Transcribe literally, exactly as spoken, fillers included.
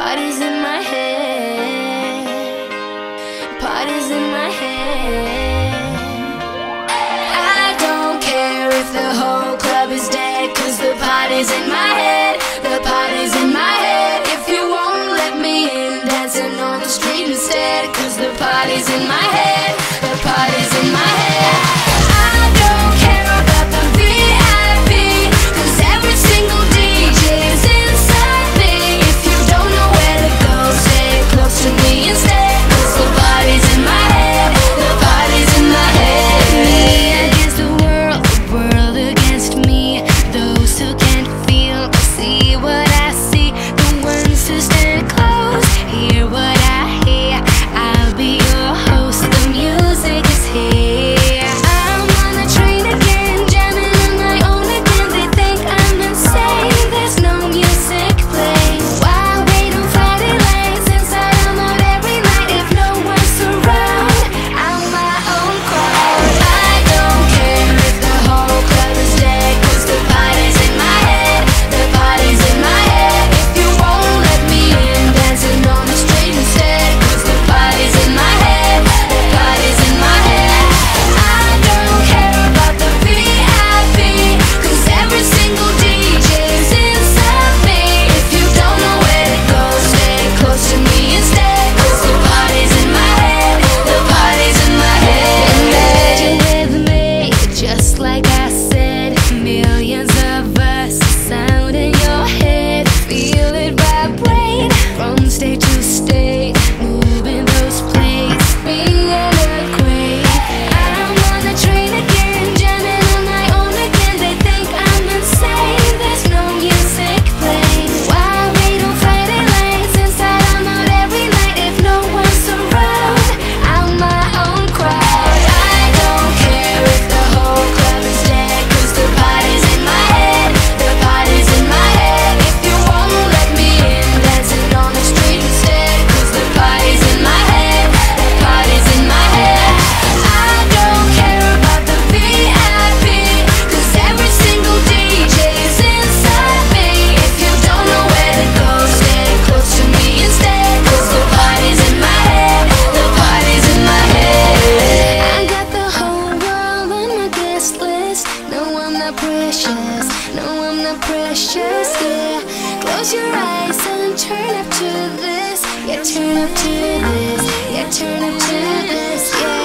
Parties in my head, parties in my head. I don't care if the whole club is dead, cause the party's in my head, the party's in my head. If you won't let me in, dancing on the street instead, cause the party's in my head, the party's in my head. I don't care about the V I P, cause every single D J's inside me. If you don't know where to go, stay close to me instead, cause the party's in my head, the party's in my head. Me against the world, the world against me. Those who can't feel see what I see. The ones who stand close hear what I hear. I'll be your host, the music is here. I'm on the train again, jamming on my own again. They think I'm insane, there's no music playing. Why wait on Friday nights? Inside I'm out every night. If no one's around, I'm my own crowd. I don't care if the whole club is dead, cause the party's in my head, the party's in my head. If you won't let me in, dancing on the street instead, cause the party's in my head, the party's in my head. I don't care about the V I P, cause every single D J's inside me. If you don't know where to go, stay close to me instead, cause the party's in my head, the party's in my head. Imagine with me, just like I said, millions of us, sound in your head. Feel it vibrate from state to state, moving those plates, be an earthquake. I'm on the train again, jamming on my own again. They think I'm insane, there's no music playing. Why wait on Friday nights? Inside I'm out every night. If no one's around, I'm my own crowd. I don't care if the whole club is dead, cause the party's in my head, the party's in my head. If you won't let me in, dancing on the street instead, cause the party's in my head, the party's in my head. I don't care about the V I P, cause every single D J's inside me. If you don't know where to go, stay close to me instead, cause the party's in my head, the party's in my head. I got the whole world on my guest list. No, I'm not precious, no, I'm not precious, yeah. Close your eyes and turn up to this, yeah, turn up to this, yeah, turn up to this, yeah.